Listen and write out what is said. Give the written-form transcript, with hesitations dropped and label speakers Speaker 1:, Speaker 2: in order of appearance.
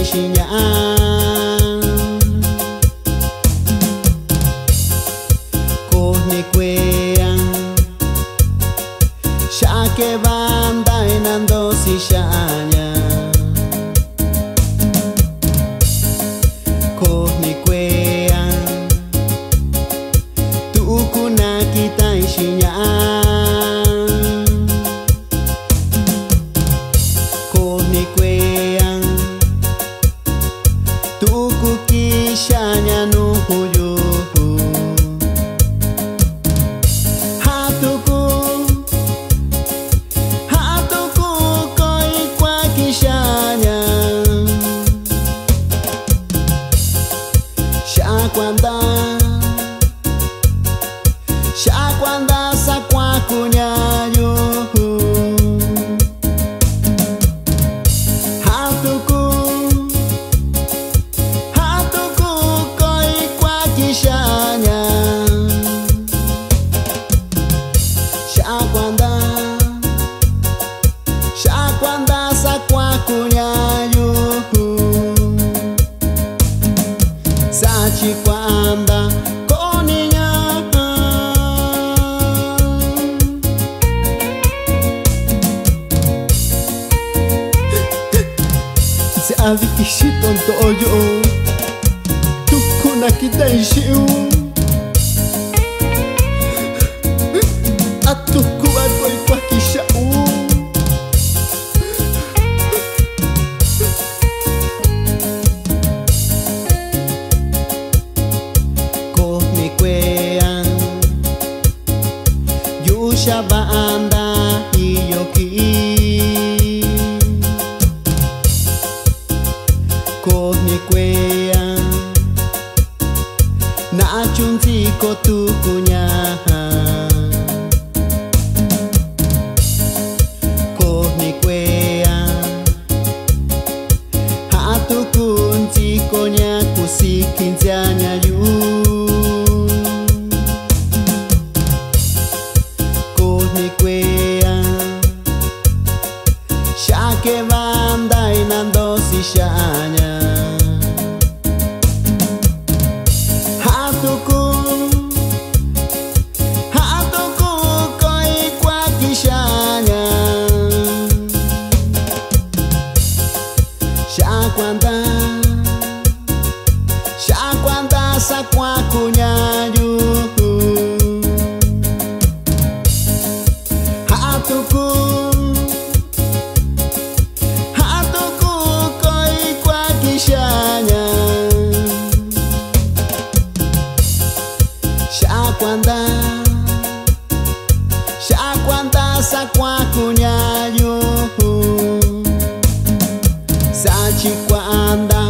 Speaker 1: xiña cô ni quea xa que banda enando si xaña cô ni quea tu kuna kita xiña cô ni quea tu kuki xaña no huyo Shakwanda sakwa kunyayo hatuku koi kwa kishanya Shakwanda sakwa kunyayo sachi kwanda Avi kishi tonto yo tu kuna kita ishiu atuku algo kwa kisha ko ni kwea yusha banda hiyoki ko ni kwea na chunzi ko tu kunya ko ni kwea hatu kunzi konya kusikinzanya yu ko ni kwea shake banda inando si shanya hatuku koi kwa kishanya shakwanda sakwa kunyayu hatuku koi kwa kishanya Shakwanda sakwa kunyayo sachi kwanda